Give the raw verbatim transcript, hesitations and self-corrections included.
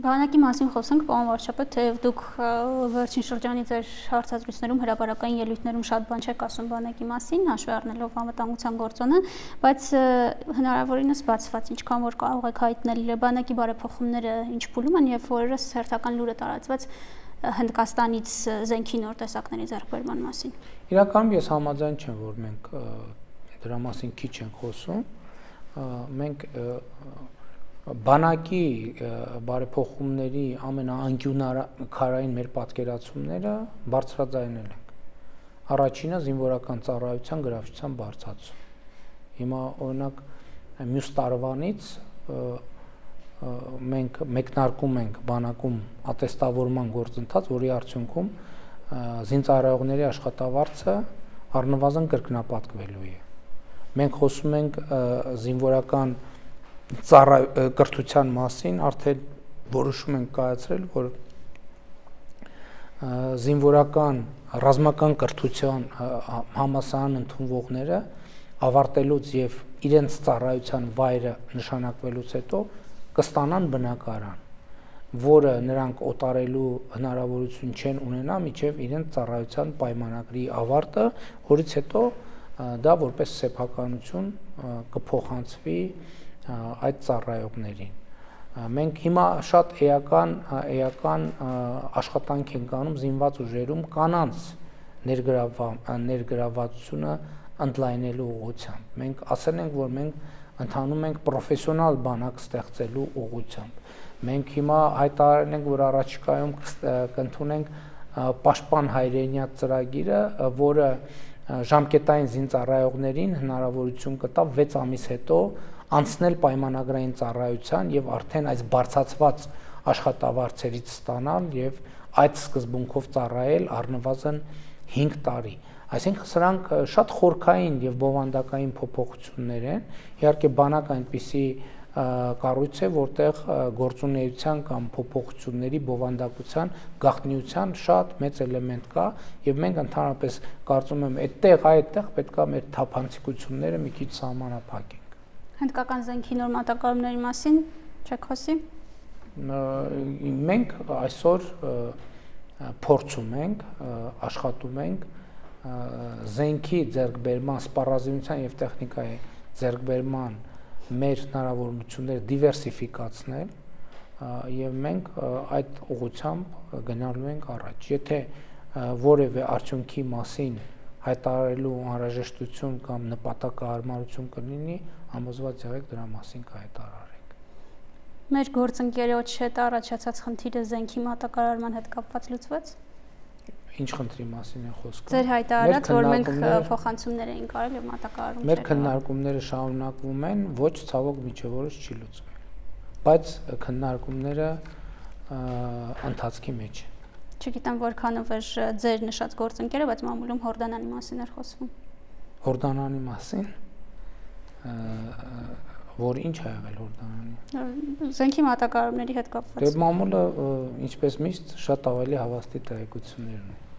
Բանակի մասին խոսենք, պարոն վարչապետ, թեև դուք վերջին շրջանի ձեր հարցազրույցներում հրապարակային ելույթներում շատ բան չեք ասում բանակի մասին, հաշվի առնելով անվտանգության գործոնը, բայց հնարավորինս բացված, ինչքան որ կարող եք հայտնել բանակի բարեփոխումները ինչ փուլում են եւ օրերս հերթական լուրը տարածված Հնդկաստանից զենքի նոր տեսակների ձեռքբերման մասին։ Իրականում ես համաձայն չեմ, որ մենք դրա մասին քիչ ենք խոսում, մենք բանակի բարեփոխումների ամենաանկյունարային մեր պատկերացումները բարձրաձայնել ենք։ Առաջինը զինվորական ծառայության գրավչության բարձրացում։ Հիմա օրինակ մյուս տարվանից մենք մեկնարկում ենք բանակում ատեստավորման գործընթաց, որի արդյունքում զինծառայողների աշխատավարձը առնվազն կրկնապատկվելու է։ Մենք խոսում ենք զինվորական կրթության մասին, արդեն որոշում ենք կայացրել, որ զինվորական ռազմական կրթության համալսարան ընդունվողները ավարտելուց եւ իրենց ծառայության վայրը նշանակվելուց հետո կստանան բնակարան, որը նրանք օտարելու հնարավորություն չեն ունենա մինչև իրենց ծառայության պայմանագրի ավարտը, որից հետո դա որպես սեփականություն կփոխանցվի այդ ծառայողներին։ Մենք հիմա շատ էական էական աշխատանք ենք անում զինված ուժերում կանանց ներգրավվածությունը ընդլայնելու ուղղությամբ։ Մենք ասել ենք, որ մենք ընթանում ենք պրոֆեսիոնալ բանակ ստեղծելու ուղղությամբ։ Մենք հիմա հայտարարել ենք, որ առաջիկայում կընդունենք պաշտպան հայրենիք ծրագիրը, որը ժամկետային զինծառայողներին հնարավորություն կտա վեց ամիս հետո անցնել պայմանագրային ծառայության եւ արդեն այս բարձրացված աշխատավարձերից ստանալ եւ այդ սկզբունքով ծառայել առնվազն հինգ տարի։ Այսինքն սրանք շատ խորքային եւ բովանդակային փոփոխություններ են։ Իհարկե բանակ այնպիսի կառույց է, որտեղ գործունեության կամ փոփոխությունների բովանդակության գաղտնիության շատ մեծ էլեմենտ կա եւ մենք ընդհանրապես կարծում եմ այդտեղ այդտեղ պետքա մեր թափանցիկությունները մի քիչ սահմանափակենք։ Հնդկական զենքի նոր մատակարարումների մասին չեք խոսի։ Մենք այսօր փորձում ենք, աշխատում ենք զենքի ձեռքբերման, սպառազինության եւ տեխնիկայի ձեռքբերման մեր հնարավորությունները դիվերսիֆիկացնել եւ մենք այդ ուղղությամբ գնալու ենք առաջ։ Եթե որևէ արդյունքի մասին հայտարարելու անհրաժեշտություն կամ նպատակահարմարություն կլինի, համոզված եղեք դրա մասին կհայտարարենք։ Մեր գործընկերոջ հետ առաջացած խնդիրը զենքի մատակարարման հետ կապված լուծվեց։ Ինչ խնդրի մասին է խոսքը։ Ձեր հայտարարած, որ մենք փոխանցումներ էինք արել եւ մատակարարում Մեր քննարկումները շարունակվում են, ոչ ցավոք միջև օրս չի լուծվել։ Բայց քննարկումները ընթացքի մեջ են։ Չգիտեմ որքանով է ձեր նշած գործընկերը, բայց մամուլում Հորդանանի մասին էր խոսվում։ Հորդանանի մասին, որ ինչ է եղել Հորդանանի։ Զենքի մատակարարումների հետ կապված։ Դե մամուլը ինչպես միշտ շատ ավելի հավաստի տեղեկություններ ունի։